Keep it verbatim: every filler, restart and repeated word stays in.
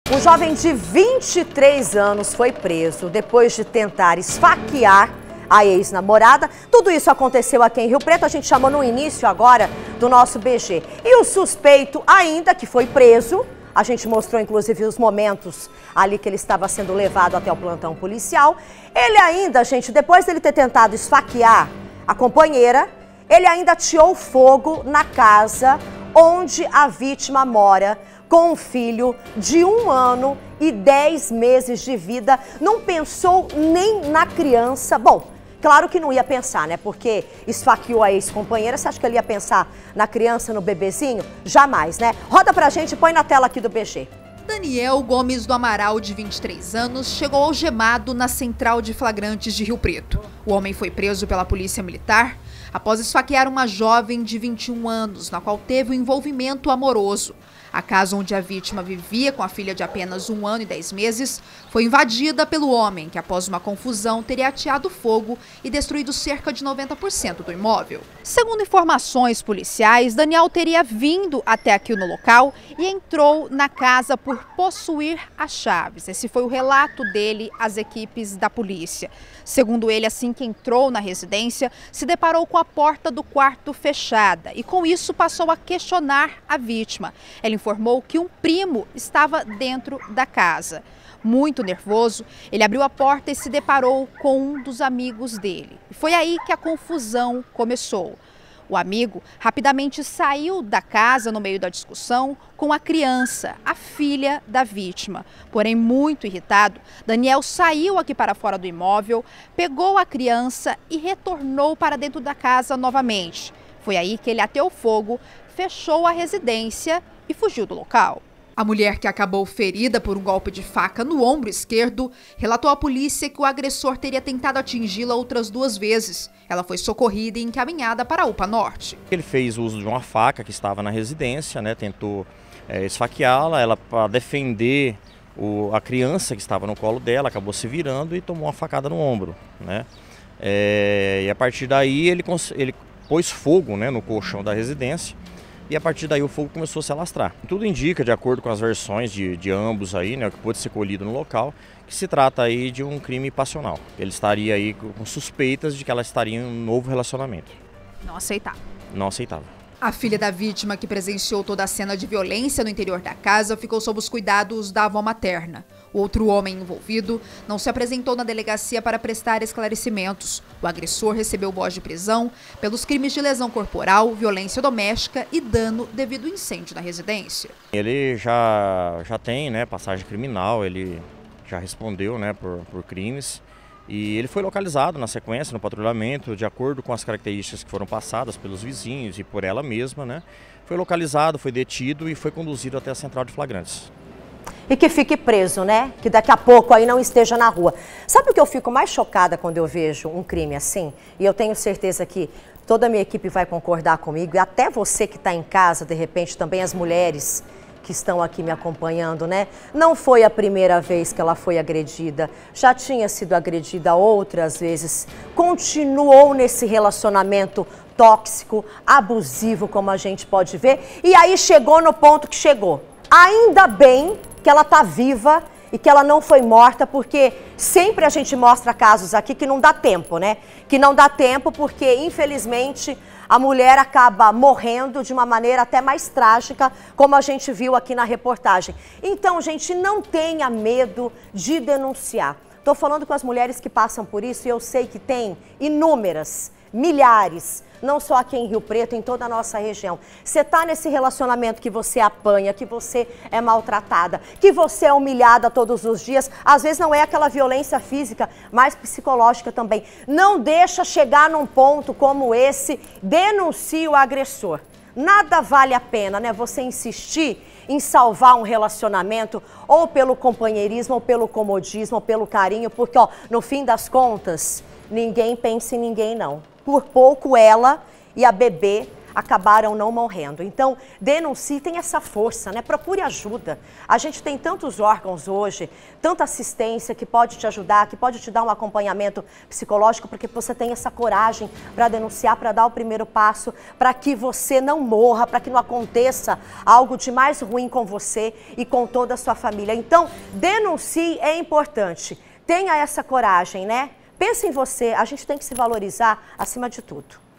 Um jovem de vinte e três anos foi preso depois de tentar esfaquear a ex-namorada. Tudo isso aconteceu aqui em Rio Preto, a gente chamou no início agora do nosso B G. E o suspeito ainda que foi preso, a gente mostrou inclusive os momentos ali que ele estava sendo levado até o plantão policial. Ele ainda, gente, depois dele ter tentado esfaquear a companheira, ele ainda ateou fogo na casa onde a vítima mora, com um filho de um ano e dez meses de vida. Não pensou nem na criança. Bom, claro que não ia pensar, né? Porque esfaqueou a ex-companheira. Você acha que ele ia pensar na criança, no bebezinho? Jamais, né? Roda pra gente, põe na tela aqui do B G. Daniel Gomes do Amaral, de vinte e três anos, chegou algemado na Central de Flagrantes de Rio Preto. O homem foi preso pela Polícia Militar após esfaquear uma jovem de vinte e um anos, na qual teve um envolvimento amoroso. A casa onde a vítima vivia com a filha de apenas um ano e dez meses foi invadida pelo homem, que após uma confusão teria ateado fogo e destruído cerca de noventa por cento do imóvel. Segundo informações policiais, Daniel teria vindo até aqui no local e entrou na casa por possuir as chaves. Esse foi o relato dele às equipes da polícia. Segundo ele, assim que entrou na residência, se deparou com a porta do quarto fechada e com isso passou a questionar a vítima. Ele informou que um primo estava dentro da casa. Muito nervoso, ele abriu a porta e se deparou com um dos amigos dele. Foi aí que a confusão começou. O amigo rapidamente saiu da casa no meio da discussão com a criança, a filha da vítima. Porém, muito irritado, Daniel saiu aqui para fora do imóvel, pegou a criança e retornou para dentro da casa novamente. Foi aí que ele ateou fogo, fechou a residência e fugiu do local. A mulher, que acabou ferida por um golpe de faca no ombro esquerdo, relatou à polícia que o agressor teria tentado atingi-la outras duas vezes. Ela foi socorrida e encaminhada para a U P A Norte. Ele fez uso de uma faca que estava na residência, né, tentou é, esfaqueá-la, ela para defender o, a criança que estava no colo dela, acabou se virando e tomou uma facada no ombro, né? É, e a partir daí ele, ele pôs fogo, né, no colchão da residência. E a partir daí o fogo começou a se alastrar. Tudo indica, de acordo com as versões de, de ambos aí, né, o que pôde ser colhido no local, que se trata aí de um crime passional. Ele estaria aí com suspeitas de que ela estaria em um novo relacionamento. Não aceitável. Não aceitável. A filha da vítima, que presenciou toda a cena de violência no interior da casa, ficou sob os cuidados da avó materna. O outro homem envolvido não se apresentou na delegacia para prestar esclarecimentos. O agressor recebeu voz de prisão pelos crimes de lesão corporal, violência doméstica e dano devido ao incêndio na residência. Ele já, já tem, né, passagem criminal, ele já respondeu, né, por, por crimes. E ele foi localizado na sequência, no patrulhamento, de acordo com as características que foram passadas pelos vizinhos e por ela mesma, né? Foi localizado, foi detido e foi conduzido até a Central de Flagrantes. E que fique preso, né? Que daqui a pouco aí não esteja na rua. Sabe o que eu fico mais chocada quando eu vejo um crime assim? E eu tenho certeza que toda a minha equipe vai concordar comigo, e até você que está em casa, de repente, também as mulheres que estão aqui me acompanhando, né? Não foi a primeira vez que ela foi agredida, já tinha sido agredida outras vezes, continuou nesse relacionamento tóxico, abusivo, como a gente pode ver, e aí chegou no ponto que chegou. Ainda bem que ela tá viva e que ela não foi morta, porque sempre a gente mostra casos aqui que não dá tempo, né? Que não dá tempo porque, infelizmente, a mulher acaba morrendo de uma maneira até mais trágica, como a gente viu aqui na reportagem. Então, gente, não tenha medo de denunciar. Estou falando com as mulheres que passam por isso e eu sei que tem inúmeras, milhares, não só aqui em Rio Preto, em toda a nossa região. Você está nesse relacionamento que você apanha, que você é maltratada, que você é humilhada todos os dias. Às vezes não é aquela violência física, mas psicológica também. Não deixa chegar num ponto como esse, denuncie o agressor. Nada vale a pena, né? Você insistir em salvar um relacionamento, ou pelo companheirismo, ou pelo comodismo, ou pelo carinho, porque, ó, no fim das contas, ninguém pensa em ninguém, não. Por pouco ela e a bebê acabaram não morrendo. Então, denuncie, tem essa força, né? Procure ajuda. A gente tem tantos órgãos hoje, tanta assistência que pode te ajudar, que pode te dar um acompanhamento psicológico, porque você tem essa coragem para denunciar, para dar o primeiro passo, para que você não morra, para que não aconteça algo de mais ruim com você e com toda a sua família. Então, denuncie, é importante. Tenha essa coragem, né? Pense em você, a gente tem que se valorizar acima de tudo.